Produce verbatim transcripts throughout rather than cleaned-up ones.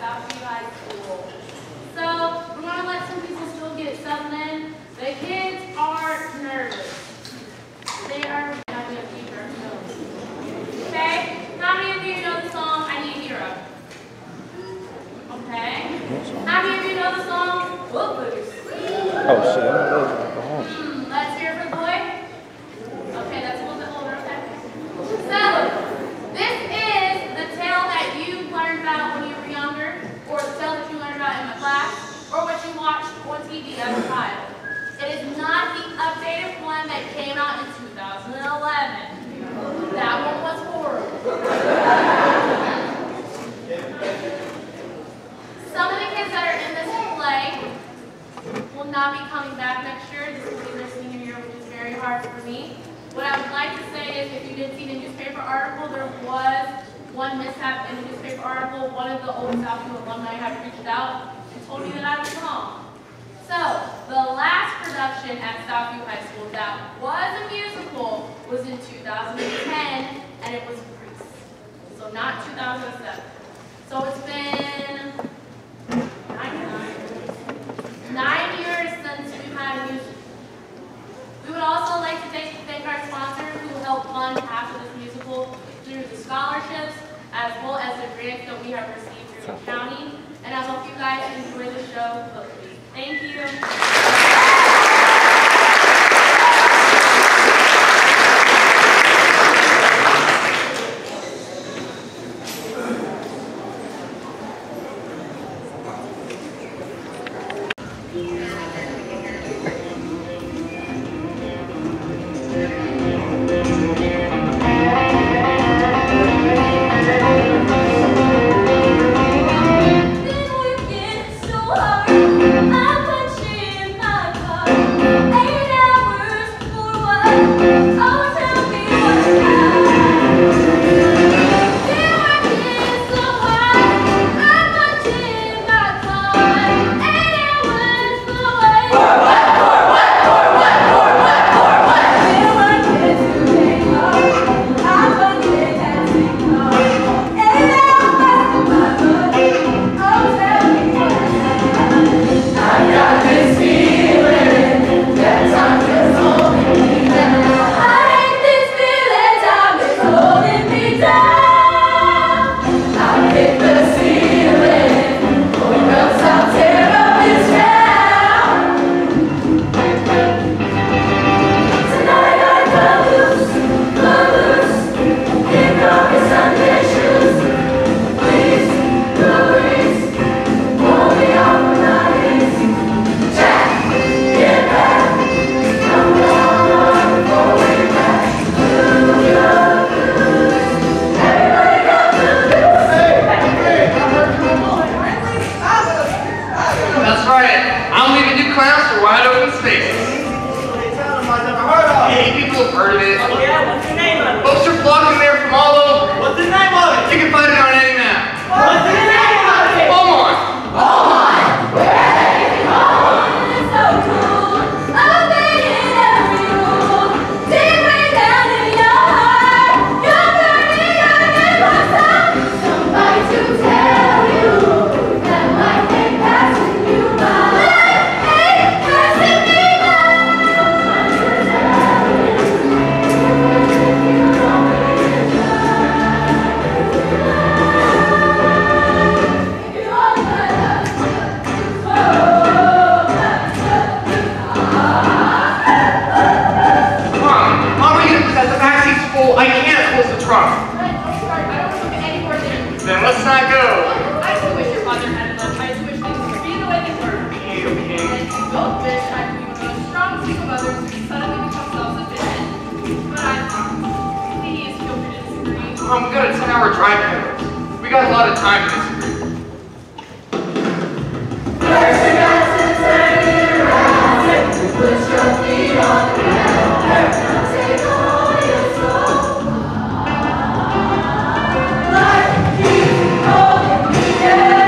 Southview High School. So we're going to let some people still get settled in. The kids are nervous. They are having a fever. Okay? How many of you know the song I Need a Hero? Okay. How many of you know the song Footloose? Oh shit. Hmm, let's hear it for the boy. Okay, that's a little bit older, okay? So, this is the tale that you learned about when you were younger, or the tale that you learned about in my class, or what you watched on T V as a child. It is not the updated one that came out in two thousand eleven. That one was horrible. Some of the kids that are in this play will not be coming back next year. This will be their senior year, which is very hard for me. What I would like to say is, if you did see the newspaper article, there was one mishap in the newspaper article. One of the old Southview alumni had reached out and told me that I was wrong. So, the last production at Southview High School that was a musical was in two thousand ten, and it was Grease. So not two thousand seven. So it's been nine years, nine years since we've had a musical. We would also like to thank, thank our sponsors who helped fund half of this musical through the scholarships, as well as the grants that we have received through the county. And I hope you guys enjoy the show. Thank you. Um, we got a ten hour drive ahead of us. We got a lot of time to disagree. Push your feet on the ground. Take all your soul. Life keeps holding me down.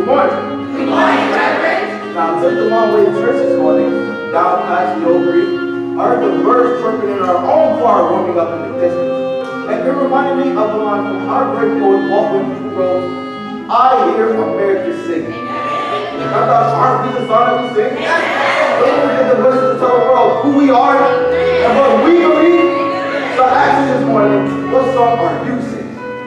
morning. Good morning, Reverend. Now, I took the long way to church this morning, down past the old creek. I heard the birds chirping in our own choir warming up in the distance. And it reminded me of the line from our great poet, Walton, who wrote, I hear America singing. Remember our aren't we the song that we sing? Don't we get the voice to tell the world who we are and what we believe? So I asked you this morning, what song are you singing?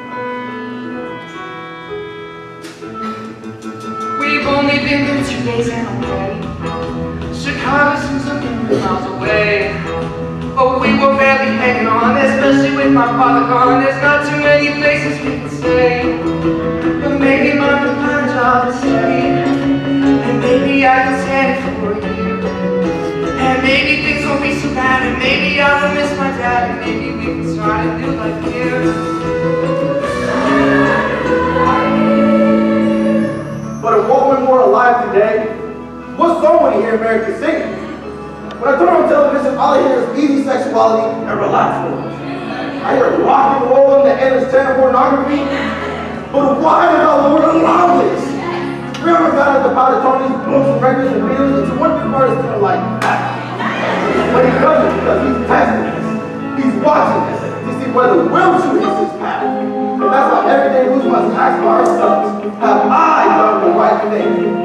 We've only been there two days and already Chicago seems a million miles away. But we were barely hanging on, especially with my father gone. There's not too many places we can stay. But maybe my full-time job is steady, and maybe I can stand it for you. And maybe things won't be so bad, and maybe I will miss my dad, and maybe we can start a new life here. But if Walton were alive today, what song would he hear America singing? When I turn on television, all I hear is easy sexuality and relaxed movies. I hear rock and roll and the endless ten pornography. But why did our Lord allow this? Remember God at the powder Tony's books and records and videos? It's one thing artists don't like that. But he does it because he's testing us. He's watching us to see whether we'll choose his path. And that's why every day we must ask ourselves, have I done the right thing?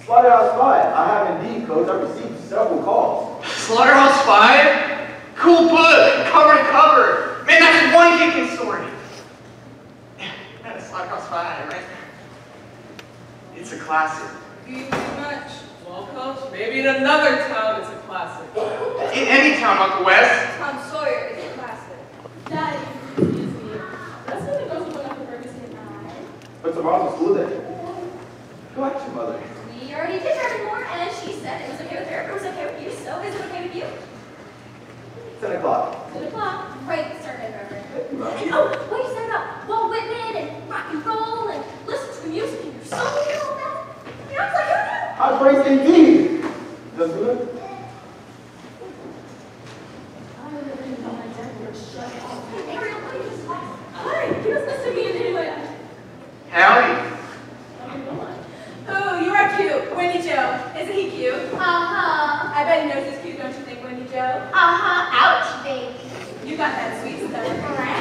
Slaughterhouse Five. I have indeed, Coach. I've received several calls. Slaughterhouse Five? Cool book, cover to cover. Man, that's one kicking story. Man, that's Slaughterhouse Five, right? It's a classic. You too much. Well, Coach, maybe in another town it's a classic. In any town, Uncle Wes. Tom Sawyer is a classic. Daddy, excuse me. Let's go to go to Uncle Ferguson and I. But tomorrow's a school day. Go ask your mother. We already did her more, and she said it was okay with her. It was okay with you, so is it okay with you? Ten o'clock. Ten o'clock. Right, started Reverend. And oh, what you said about Walt Whitman and rock and roll and listen to the music and your soul and all that. You know, I was like, who knew? High praise indeed. Just good. Ariel, what are you just like? Hi, he was listening to me anyway. Howdy. Oh, you are cute. Wendy Joe. Isn't he cute? Uh-huh. I bet he knows he's cute, don't you think, Wendy Joe? Uh-huh. Ouch, baby. You got that sweet stuff.